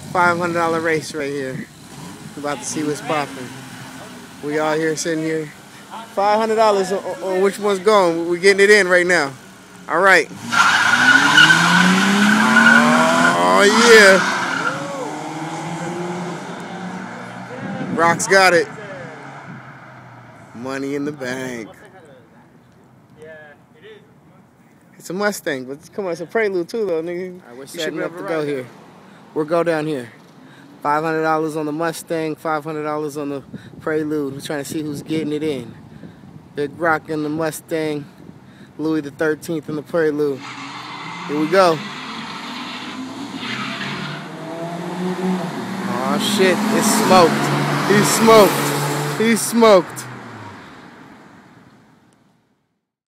$500 race right here. We're about to see what's popping. We all here sitting here. $500 on which one's going. We're getting it in right now. All right. Oh yeah. ROK's got it. Money in the bank. It's a Mustang, but come on, it's a Prelude too, though, nigga. Right, we're setting up to go here. We'll go down here. $500 on the Mustang, $500 on the Prelude. We're trying to see who's getting it in. Big ROK in the Mustang, Louis the 13th in the Prelude. Here we go. Oh shit, it's smoked. He's smoked. He's smoked.